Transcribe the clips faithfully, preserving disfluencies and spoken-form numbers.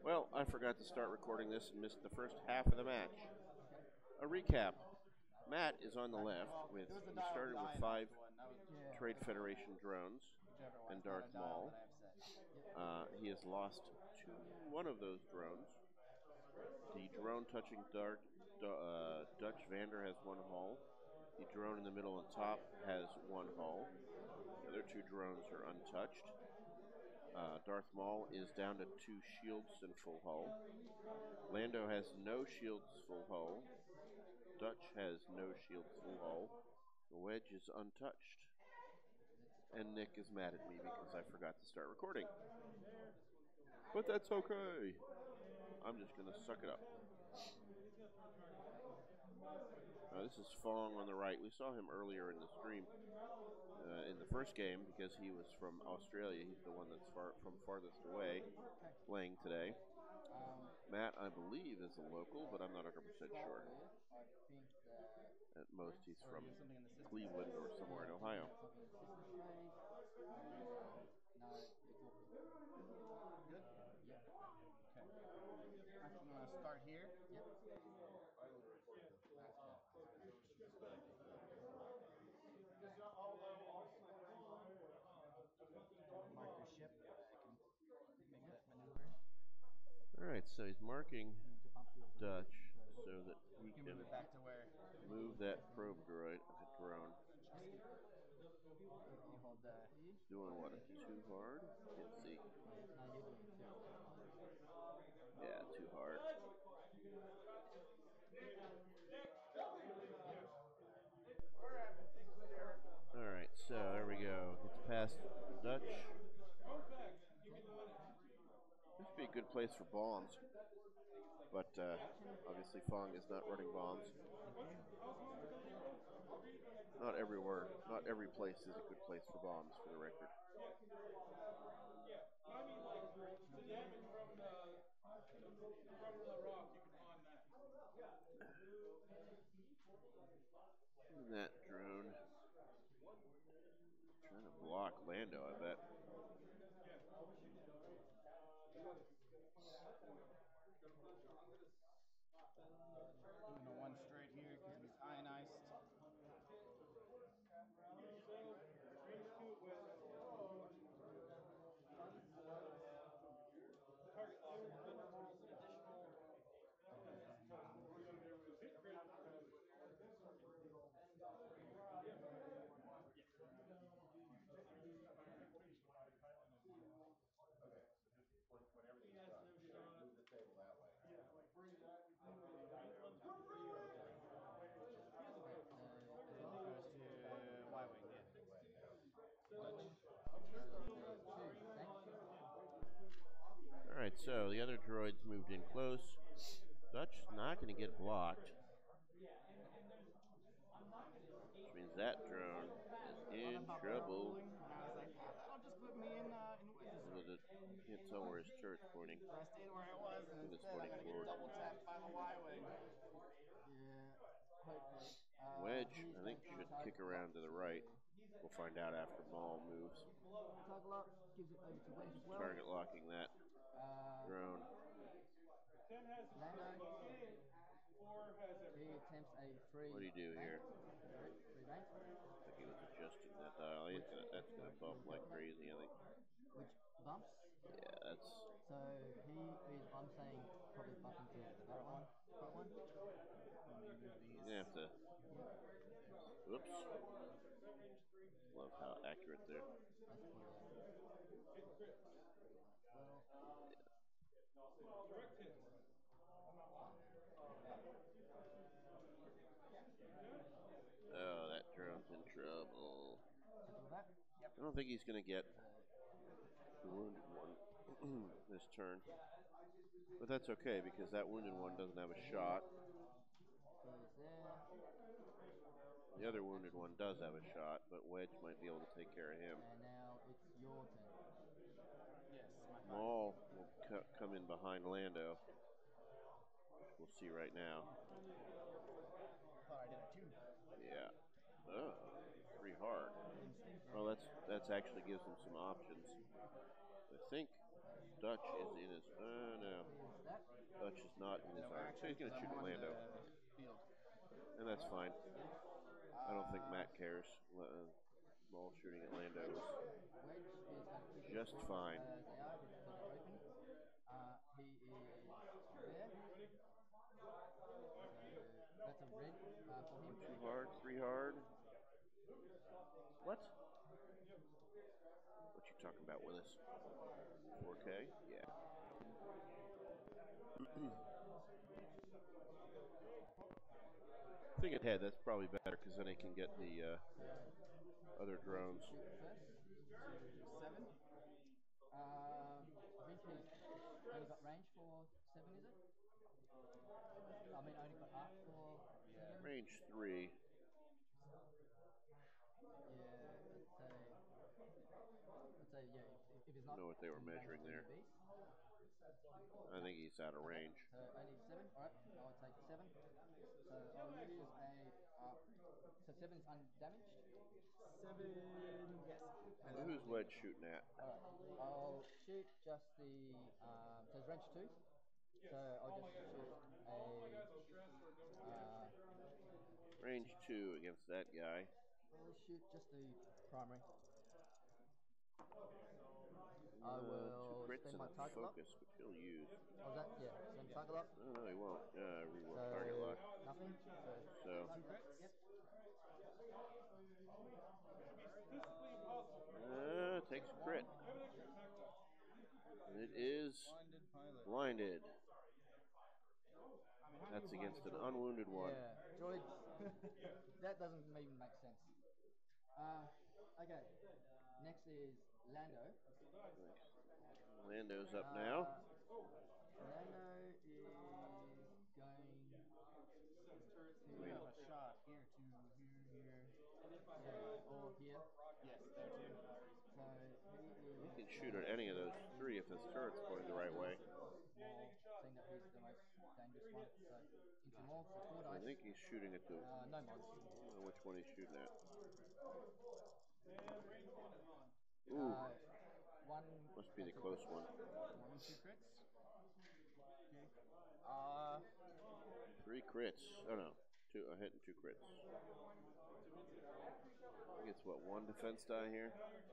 Well, I forgot to start recording this and missed the first half of the match. A recap. Matt is on the left. With we started with five Trade Federation drones and Darth Maul. Uh, he has lost two, one of those drones. The drone touching Dark, uh, Dutch Vander has one hull. The drone in the middle and top has one hull. The other two drones are untouched. Uh, Darth Maul is down to two shields and full hull. Lando has no shields, full hull. Dutch has no shields, full hull. The Wedge is untouched. And Nick is mad at me because I forgot to start recording. But that's okay. I'm just going to suck it up. Uh, this is Fong on the right. We saw him earlier in the stream, uh, in the first game, because he was from Australia. He's the one that's far from farthest away playing today. Matt, I believe, is a local, but I'm not one hundred percent sure. At most, he's from Cleveland or somewhere in Ohio. Good? Yep. Okay. I think I'm going to start here. Yep. Mark your ship. I can make that maneuver. Alright, so he's marking Dutch so that he can move it back to where move that probe droid, drone. You hold the Doing what? Too hard? Can't see. Yeah, too hard. Alright, so there we go. It's past Dutch. This would be a good place for bombs. But uh, obviously Fong is not running bombs. Not everywhere, not every place is a good place for bombs, for the record. That drone trying to block Lando, I bet. I'm going one straight here because he's ionized. Alright, so the other droids moved in close. Dutch is not going to get blocked. Which means that drone is in trouble. That'll just put me in, uh, in Wedge's. You can't tell where his turret's pointing. I stayed where I was, and it's instead I pointing gotta forward. get double tapped by the Y-wing. Yeah, hopefully. Uh, Wedge, I think, should kick around to the right. We'll find out after Maul moves. Gives it over to Wedge as well. Target locking that uh, drone. Lando. He attempts a free. What do you do bank. here? Free bank. I think he was adjusting that dial. He's gonna, that's going to bump like crazy, I think. Which bumps? Yeah, that's... So he is, I'm saying, probably bumping to that one. That one. You're going to have to... Whoops. Love how accurate they're... Oh, that drone's in trouble. I don't think he's going to get the wounded one this turn. But that's okay, because that wounded one doesn't have a shot. The other wounded one does have a shot, but Wedge might be able to take care of him. And now it's your turn. Yes, Maul will co come in behind Lando. We'll see right now. Thought I did it too. Yeah. Oh, pretty hard. Well, that's that's actually gives him some options. I think Dutch is in his. Uh, no. Clears that. Dutch is not in his No, arm. So actually, he's going to 'cause shoot I'm at on Lando. the field. And that's fine. I don't think Uh, Matt cares. Uh, ball shooting at Lando is Wedge is going to keep his just balls fine. as they are because they're open. Uh, he is there. So that's a red uh, for him. One too hard, three hard. What? What you talking about with us? four K? Yeah. Think ahead. That's probably better because then he can get the uh, So other drones. shoot first. to seven. Um, I think he's only got range for seven, is it? I mean, only got arc for Yeah. seven. Range three. Yeah, let's say, let's say, yeah, if, if it's I not don't know what they were in range measuring of there. the beast. I think he's out of Okay, range. so only seven. All right, I'll take seven. So I'll use a. Uh, so seven's undamaged. Seven. Yes. And So then who's Wedge shooting at? all right, I'll shoot just the. Um, so it's range two. So I'll just shoot a. Uh, Range two against that guy. I'll shoot just the primary. I Uh, two will crits spend and my a target lock. focus, which he'll use. Oh, that yeah, spend target lock. No, no, he won't. Uh, reroll So target lock. nothing. So, So, target lock, yep. uh, takes a crit. And it is Blinded pilot. blinded. That's against an unwounded one. Yeah, droids. That doesn't even make sense. Uh, okay. Next is Lando. Lando's up Uh, now. Lando is going We to have a shot here to here, here. yeah, or here. Yes, there too. So he is. He can shoot at any of those three if his turret's pointing the right way. Small, seeing that he's the most dangerous one. So into more, so four I dice. think he's shooting at the. Uh, no mods. I don't know which one he's shooting at. Ooh, Uh, one. must be the close one. One, two crits. Okay. Uh, Three crits. Oh no, two. A hit and two crits. He gets what, one defense die here?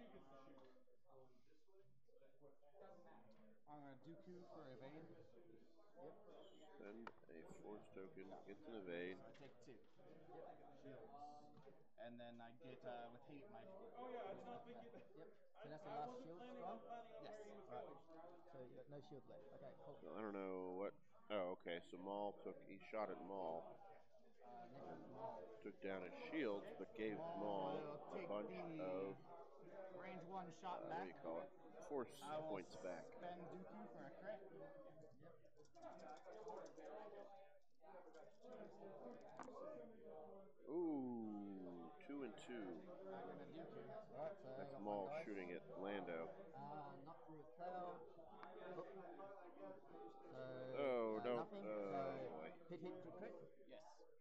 I'm gonna Dooku for evade. Yep. Spend a force token, gets an evade. So I take two. Yep. Shields. And then I get uh, with hate my. Yep. So that's the last shield gone? Yes. Right. So you got no shield left. Okay, cool. So I don't know what. Oh, okay. So Maul took. He shot at Maul Uh, next and is Maul. took down his shields, but gave Maul will a take bunch the of. range one shot Uh, what back. do you call it? Force I will points back. spend Dooku for a crit. Ooh, two and two. I'm gonna Dooku. Right, so I That's got Maul one dice. shooting at Lando. Uh, not through a cloud. Oh. So Oh, uh, don't. nothing. Oh, so boy. hit, hit, crit, crit. Yes.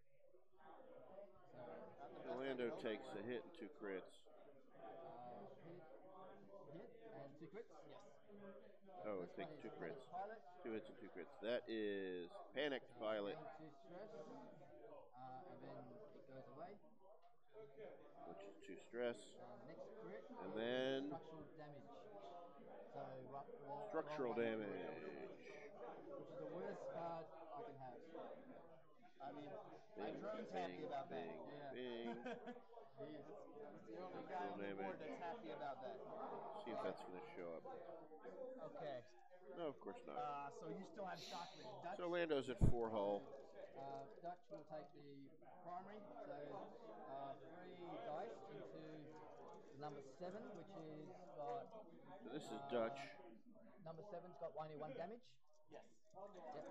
So Not the So best I Lando can hope takes for. a hit and two crits. uh, hit, hit, and two crits. Yes. So Oh, first take one is two Panic crits. Pilot. Two hits and two crits. That is Panicked Uh, Pilot, gain two stress, uh, and then it goes away. which is two stress. Uh, next crit And is then structural damage. So roll, roll, structural roll one damage. which is the worst card I can have. I mean, my Bing, drone's bing, happy about that. bing, Yeah. bing. He is. He's the only guy Structural on the board damage. that's happy about that. See if that's going to show up. Okay. No, of course not. Uh, so you still have shock with Dutch? So Lando's at four hull. Uh, Dutch will take the primary, so uh, three dice into number seven, which is got. So this is uh, Dutch. Number seven's got only one damage. Yes. Yep.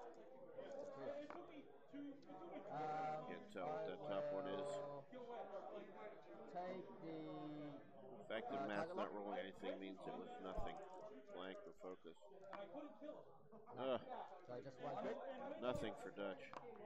Um, Can't tell what that top one is. Take the. The fact that uh, Matt's target not lock. rolling anything means it was nothing. Blank or focus. No. Ugh, So just one crit. nothing for Dutch.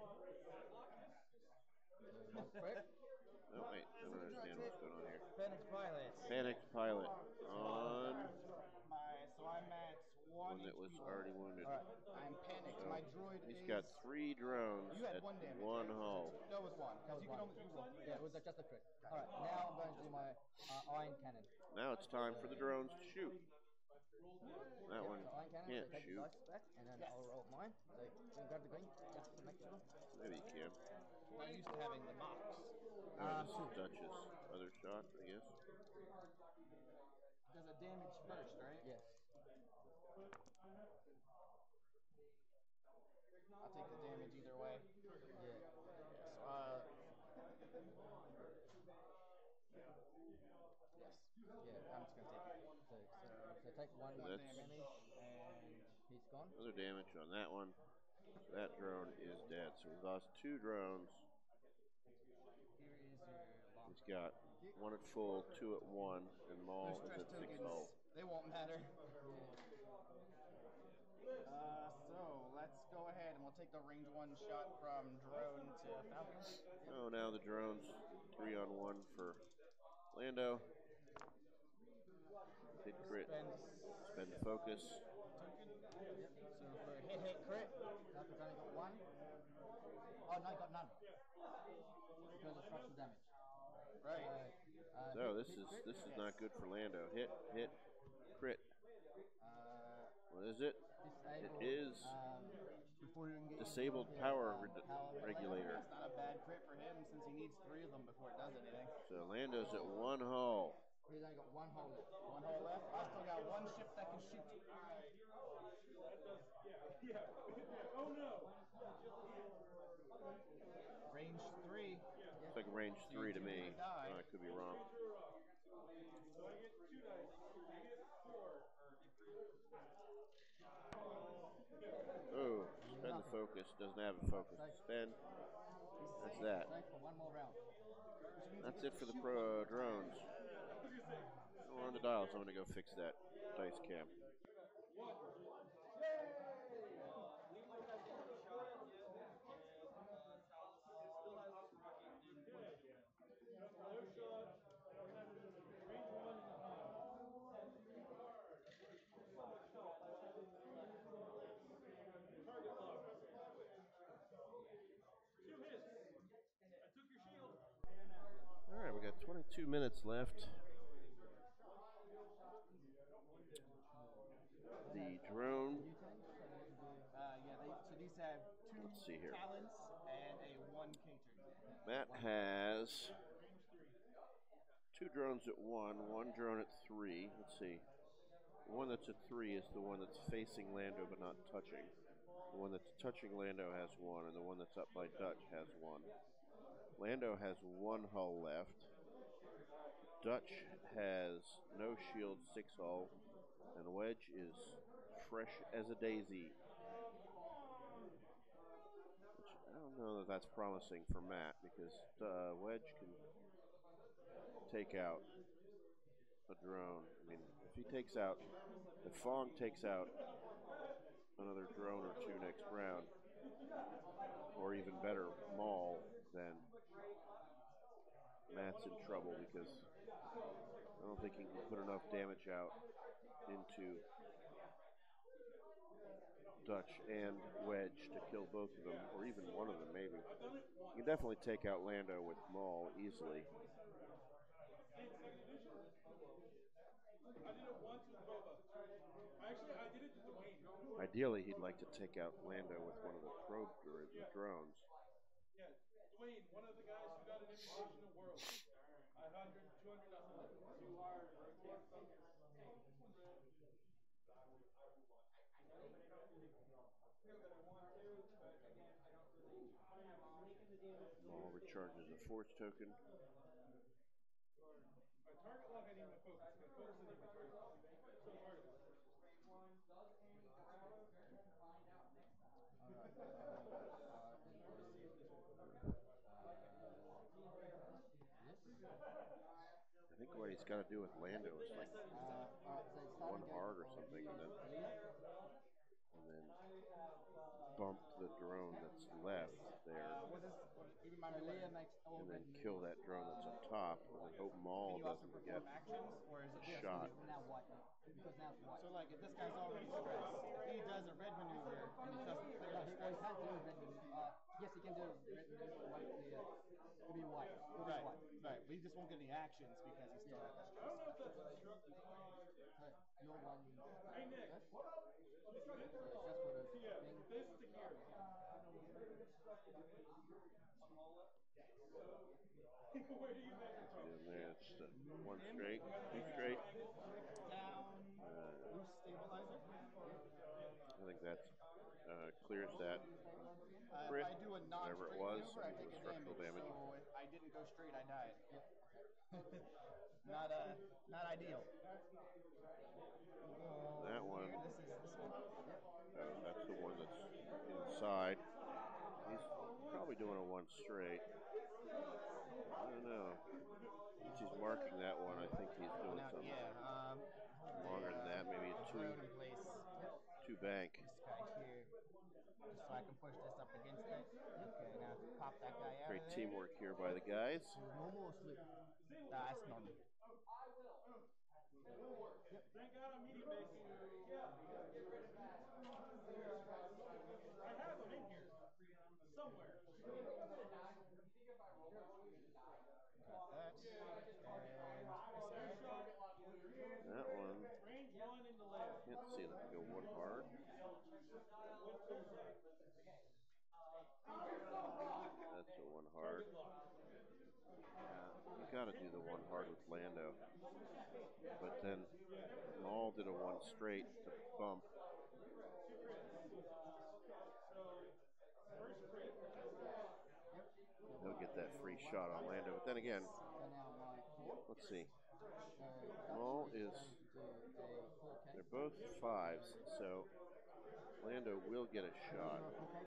So one crit. No, wait, I don't understand what's going on here. Panic Pilot. Panicked Pilot on. My, so I'm at one that was already wounded. All right. I'm panicked. So My droid he's is. got three drones You had at one damage. one right? hull. That was one. That was You can one. only you roll three. Yeah, it was just a crit. All right, now I'm going to do my uh, iron cannon. Now it's time for the drones to shoot. That Yep, one so iron cannon, can't so take shoot. the dice back, and then Yes. I'll roll mine. So you can grab the green, just to make sure. Maybe you can. Not used to having the box. Oh, Um, this is Dutch's other shot, I guess. Does a damage first, right? Yes. I'll take the damage either way. Yeah. Yes. Uh. Yes. Yeah. I'm just gonna take it. So, so, so take one, So one that's- damage, And he's gone. Other damage on that one. So that drone is dead. So we've lost two drones. here is your lock. He's got one at full, two at one, and Maul Those is stress at six tokens, hull. they won't matter. Uh, so let's go ahead and we'll take the range one shot from drone to Falcon. Oh, now the drones, three on one for Lando. Hit crit, Spend spend the focus. token. Yep. So for hit hit crit, Falcon's only got one. Oh, no, he got none. Because of structural damage. right? Uh, uh, So hit- this hit is crit. this is not good for Lando. Hit, hit, crit. Uh, What is it? Disable, It is um, before you engage. disabled yeah, power um, re- power regulator. That's not a bad crit for him since he needs three of them before it does anything. So Lando's at one hull. He's only got one hole left. One hole left. I still got one ship that can shoot. Range three. It's like range three to me. Die. Oh, I could be wrong. Oh, spend the focus. Doesn't have a focus to spend. That's that. Safe for one more round. That's it for the pro drones. We're on the dial, so I'm going to go fix that dice cam. All right, we got twenty-two minutes left. The drone. Uh, yeah, they, so these have two Let's see here. talents and a one catered. Matt has two drones at one, one drone at three. Let's see. The one that's at three is the one that's facing Lando but not touching. The one that's touching Lando has one, and the one that's up by Dutch has one. Lando has one hull left. Dutch has no shield, six hull, and Wedge is fresh as a daisy. Which I don't know that that's promising for Matt, because uh, Wedge can take out a drone. I mean, if he takes out, if Fong takes out another drone or two next round, or even better, Maul, then Matt's in trouble, because I don't think he can put enough damage out into Dutch and Wedge to kill both of them, or even one of them maybe. You can definitely take out Lando with Maul easily. Ideally, he'd like to take out Lando with one of the probe dr- the drones. Maul recharges a force token. I think what he's got to do with Lando is like one hard or something, and then and then bump the drone that's left there, Uh, what is, what, remind me what Leah makes all and then red kill that drone that's up top, and then hope Maul Can you also doesn't perform get actions, or is it shot. now white. because now it's white. So like if this guy's already stressed, he does a red maneuver and it doesn't clear No, the he, stress. he can't do red maneuver. Uh, yes, he can do red maneuver. It won't clear. It'll be white. It'll Right, be white. right. But he just won't get any actions because he's still at the stress. So your one first. So just for the thing. In there, it's uh, one straight, two straight. Down, Uh, loose stabilizer. I think that's uh, clears that Uh, crit, if I do a whatever it non-straight was, maneuver, I and take the a structural damage. damage. So if I didn't go straight, I died. not uh, not ideal. That one, Here, this is this one. oh, that's the one that's inside. He's probably doing a one straight. I don't know. Since he's marking that one, I think he's doing Now, something yeah, um, longer the, than that. Maybe a the two, drone in place. two bank. This guy here, just so I can push this up against it. Okay, now pop that guy out Great of there. teamwork here by the guys. Normal or slip? That's normal. Yep. Thank God I'm medium base. Yeah. I have them in here somewhere. Got that. And That one, Range one in the left. can't see it. Go one hard. That's a one hard. You got to do the one hard with Lando. But then Maul did a one straight to bump. He'll get that free shot on Lando. But then again, So now my four. let's see. So Maul Dutch is, going to do a four K. they're both fives, so Lando will get a shot. four K.